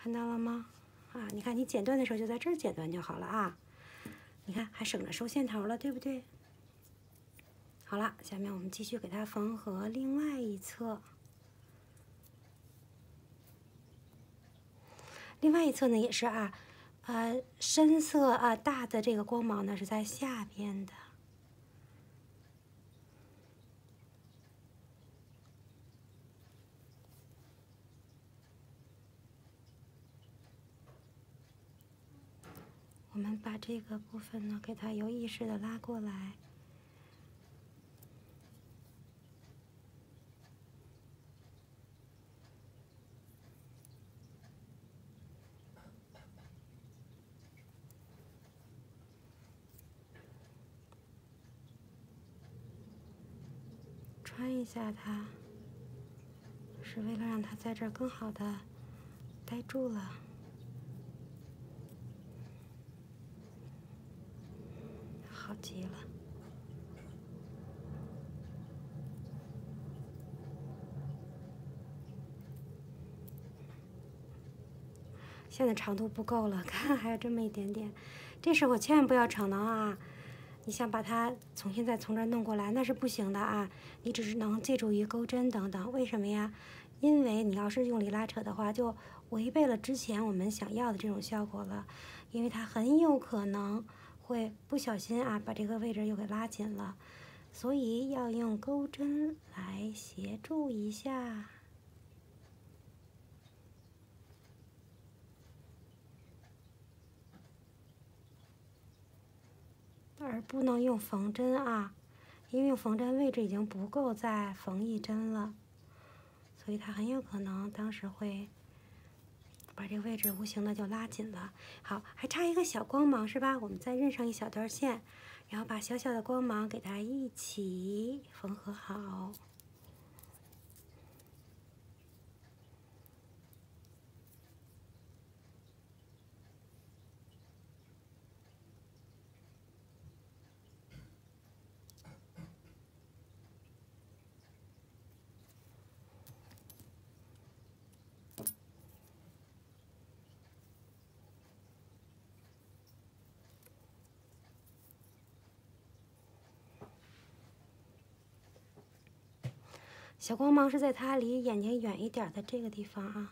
看到了吗？啊，你看你剪断的时候就在这儿剪断就好了啊。你看还省着收线头了，对不对？好了，下面我们继续给它缝合另外一侧。另外一侧呢也是啊，深色啊大的这个光芒呢是在下边的。我们把这个部分呢给它有意识的拉过来。穿一下它，是为了让它在这儿更好的待住了。好极了。现在长度不够了，看还有这么一点点，这时候千万不要逞能啊！你想把它重新再从这儿弄过来，那是不行的啊！你只是能借助于钩针等等。为什么呀？因为你要是用力拉扯的话，就违背了之前我们想要的这种效果了，因为它很有可能会不小心啊把这个位置又给拉紧了，所以要用钩针来协助一下。而不能用缝针啊，因为用缝针位置已经不够再缝一针了，所以它很有可能当时会把这个位置无形的就拉紧了。好，还差一个小光芒是吧？我们再认上一小段线，然后把小小的光芒给它一起缝合好。小光芒是在它离眼睛远一点的这个地方啊。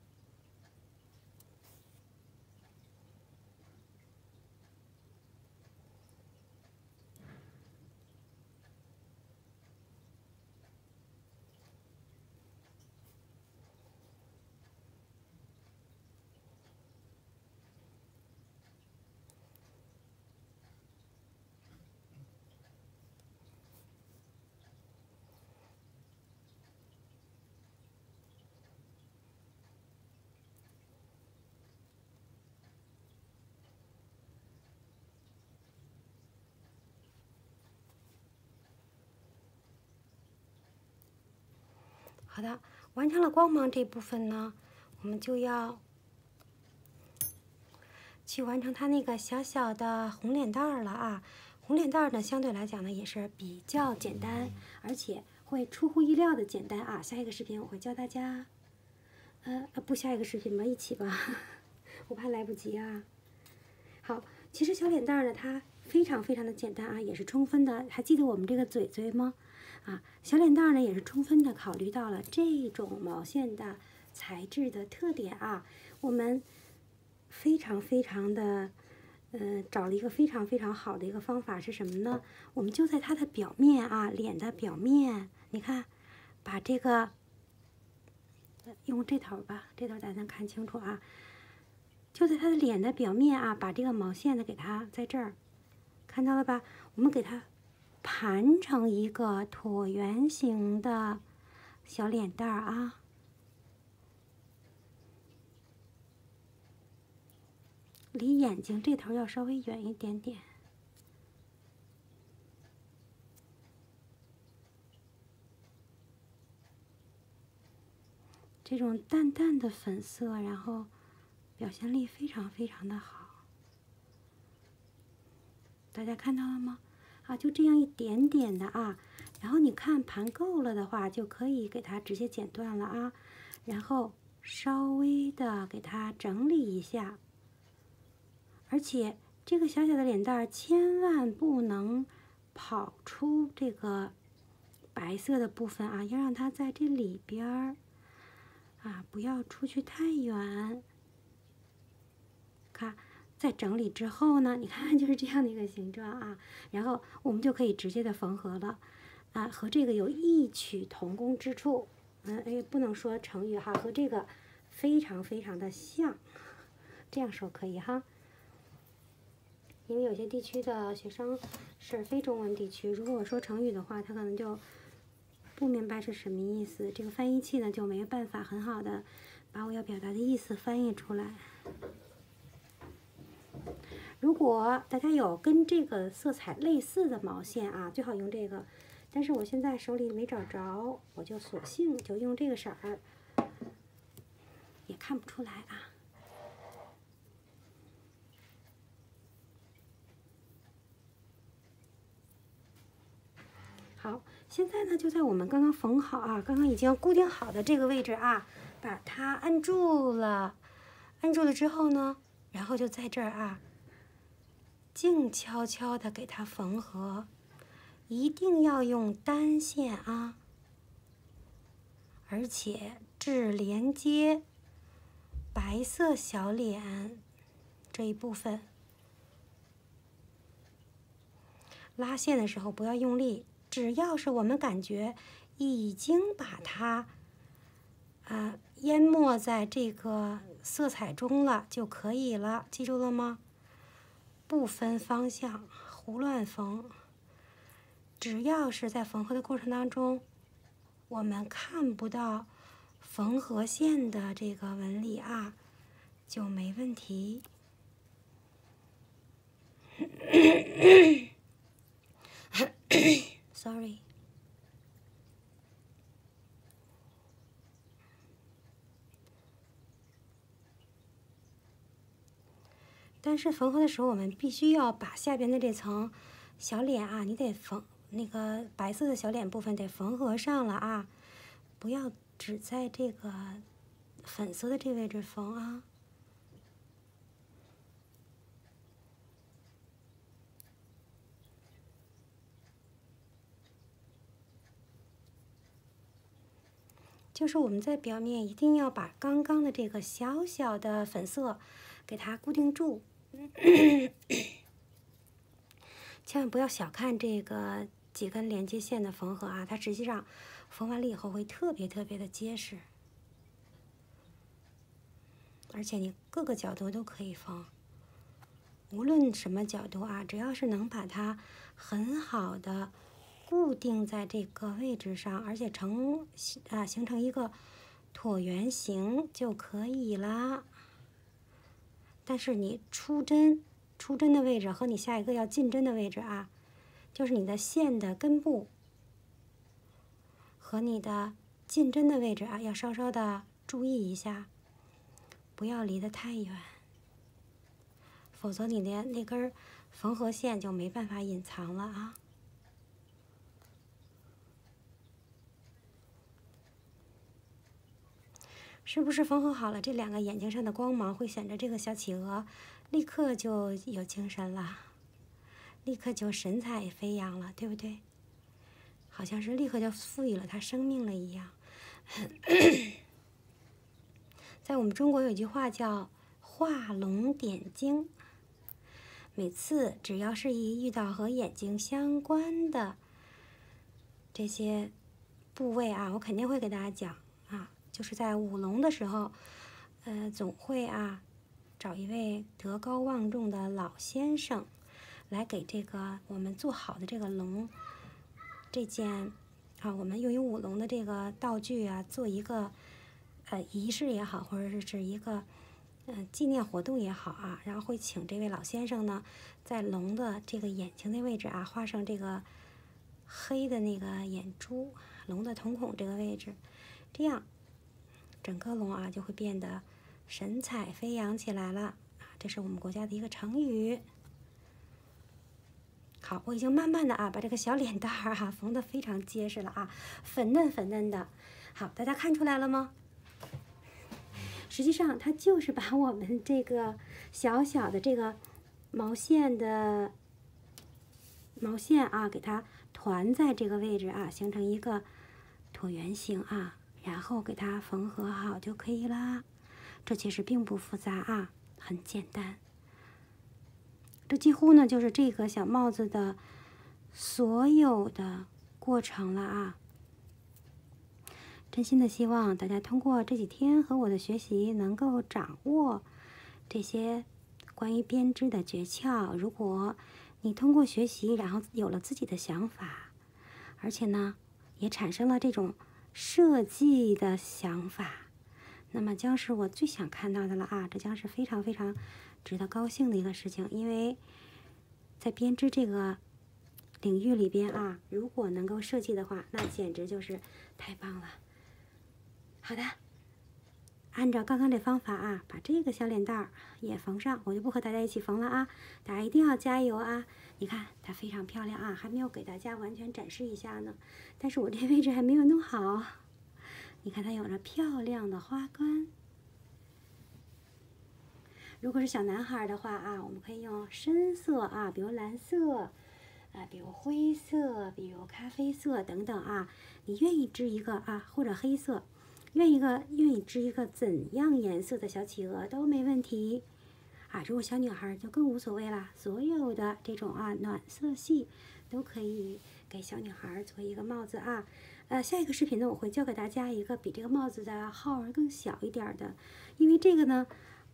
好的，完成了光芒这部分呢，我们就要去完成它那个小小的红脸蛋儿了啊。红脸蛋儿呢，相对来讲呢也是比较简单，而且会出乎意料的简单啊。下一个视频我会教大家，不下一个视频吧，一起吧，我怕来不及啊。好，其实小脸蛋儿呢，它非常非常的简单啊，也是充分的。还记得我们这个嘴嘴吗？啊，小脸蛋儿呢也是充分的考虑到了这种毛线的材质的特点啊。我们非常非常的，找了一个非常非常好的一个方法是什么呢？我们就在它的表面啊，脸的表面，你看，把这个用这头吧，这头大家能看清楚啊。就在它的脸的表面啊，把这个毛线呢给它在这儿，看到了吧？我们给它盘成一个椭圆形的小脸蛋儿啊。离眼睛这头要稍微远一点点。这种淡淡的粉色，然后表现力非常非常的好。大家看到了吗？啊，就这样一点点的啊。然后你看盘够了的话，就可以给它直接剪断了啊。然后稍微的给它整理一下，而且这个小小的脸蛋儿千万不能跑出这个白色的部分啊，要让它在这里边儿啊，不要出去太远。看，在整理之后呢，你看就是这样的一个形状啊，然后我们就可以直接的缝合了啊，和这个有异曲同工之处。不能说成语哈，和这个非常非常的像，这样说可以哈。因为有些地区的学生是非中文地区，如果我说成语的话，他可能就不明白是什么意思，这个翻译器呢就没有办法很好的把我要表达的意思翻译出来。如果大家有跟这个色彩类似的毛线啊，最好用这个。但是我现在手里没找着，我就索性就用这个色儿，也看不出来啊。好，现在呢就在我们刚刚缝好啊，刚刚已经固定好的这个位置啊，把它按住了。按住了之后呢，然后就在这儿啊，静悄悄的给它缝合。一定要用单线啊，而且只连接白色小脸这一部分。拉线的时候不要用力，只要是我们感觉已经把它淹没在这个色彩中了就可以了，记住了吗？不分方向，胡乱缝。只要是在缝合的过程当中，我们看不到缝合线的这个纹理啊，就没问题。Sorry。但是缝合的时候，我们必须要把下边的这层小脸啊，你得缝那个白色的小脸部分得缝合上了啊，不要只在这个粉色的这位置缝啊。就是我们在表面一定要把刚刚的这个小小的粉色给它固定住。千万不要小看这个几根连接线的缝合啊，它实际上缝完了以后会特别特别的结实，而且你各个角度都可以缝，无论什么角度啊，只要是能把它很好的固定在这个位置上，而且形成一个椭圆形就可以啦。但是你出针的位置和你下一个要进针的位置啊，就是你的线的根部和你的进针的位置啊，要稍稍的注意一下，不要离得太远，否则你的那根缝合线就没办法隐藏了啊。是不是缝合好了？这两个眼睛上的光芒会显着这个小企鹅立刻就有精神了，立刻就神采飞扬了，对不对？好像是立刻就赋予了它生命了一样。在我们中国有句话叫“画龙点睛”，每次只要是一遇到和眼睛相关的这些部位啊，我肯定会给大家讲啊。就是在舞龙的时候，总会啊找一位德高望重的老先生来给这个我们做好的这个龙这件啊，我们用于舞龙的这个道具啊，做一个仪式也好，或者是一个纪念活动也好啊，然后会请这位老先生呢，在龙的这个眼睛的位置啊，画上这个黑的那个眼珠，龙的瞳孔这个位置，这样整个龙啊就会变得神采飞扬起来了啊！这是我们国家的一个成语。好，我已经慢慢的啊把这个小脸蛋儿啊缝得非常结实了啊，粉嫩粉嫩的。好，大家看出来了吗？ 实际上它就是把我们这个小小的这个毛线啊，给它团在这个位置啊，形成一个椭圆形啊，然后给它缝合好就可以啦。这其实并不复杂啊，很简单。这几乎呢就是这个小帽子的所有的过程了啊。真心的希望大家通过这几天和我的学习，能够掌握这些关于编织的诀窍。如果你通过学习，然后有了自己的想法，而且呢，也产生了这种设计的想法，那么将是我最想看到的了啊！这将是非常非常值得高兴的一个事情，因为在编织这个领域里边啊，如果能够设计的话，那简直就是太棒了。好的，按照刚刚这方法啊，把这个小脸蛋儿也缝上，我就不和大家一起缝了啊，大家一定要加油啊！你看它非常漂亮啊，还没有给大家完全展示一下呢，但是我这位置还没有弄好。你看它有着漂亮的花冠。如果是小男孩的话啊，我们可以用深色啊，比如蓝色，比如灰色，比如咖啡色等等啊。你愿意织一个啊，或者黑色，愿意织一个怎样颜色的小企鹅都没问题啊。如果小女孩就更无所谓啦，所有的这种啊暖色系都可以给小女孩做一个帽子啊。下一个视频呢，我会教给大家一个比这个帽子的号儿更小一点的，因为这个呢，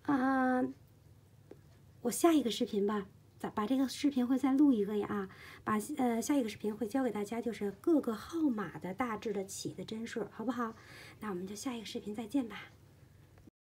我下一个视频吧，把这个视频会再录一个呀啊，下一个视频会教给大家就是各个号码的大致的起的针数，好不好？那我们就下一个视频再见吧。